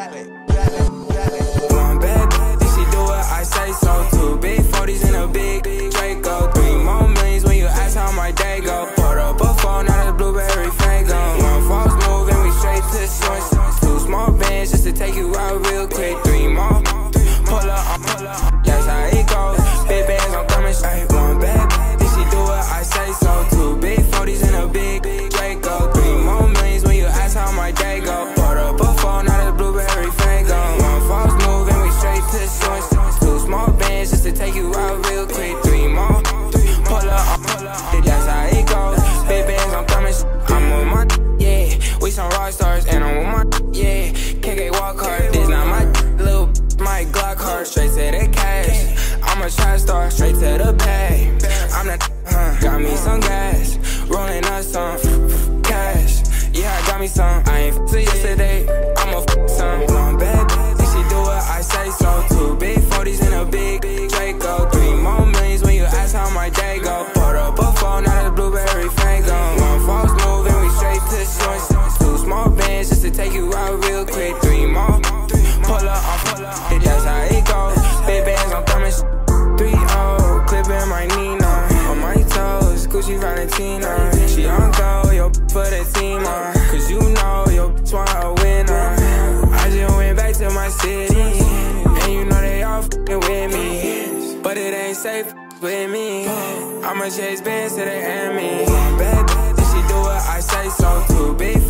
One bad bitch, she do what I say so. 2 big 40s and a big Draco. 3 more millions when you ask how my day go. Poured up a phone, now the blueberry fango. One false move and we straight to the source. 2 small bands just to take you out real quick. 3 more, pull up, that's how it goes. Big bands, I'm coming straight. One bad bitch, she do what I say so. 2 big 40s and a big Draco. 3 more millions when you ask how my day go. Poured up a phone, now the blueberry fango. One false move and we straight to the source. 2 small bands just to take you out real quick. 3 more, pull up, that's how it goes. Big bands, I'm coming. I'm on my, yeah. We some rock stars and I'm on my, yeah. KK walk hard, this not my little, my Glock hard. Straight to the cash. I'm a trap star, straight to the pay. I'm the, got me some gas, rolling up some cash. Yeah, I got me some. I ain't till yesterday, I'ma some. One bad bitch, she do what I say so. 2 big 40s and a big Draco. 3 more millions when you ask how my day go. Poured up a phone, now the blueberry fango. One false move and we straight to the source. 2 small bands just to take you out real quick. 3 more, pull up, that's how it goes. Big bands, I'm coming. 3-0, clipping my Nina. On my toes, Gucci Valentina. She on go, yo, for the team, cause you know, yo, want a winner. I just went back to my city, and you know they all f***ing with me. But it ain't safe with me. I'ma chase bands till they end me. Bad bitch, she do what I say so. 2 big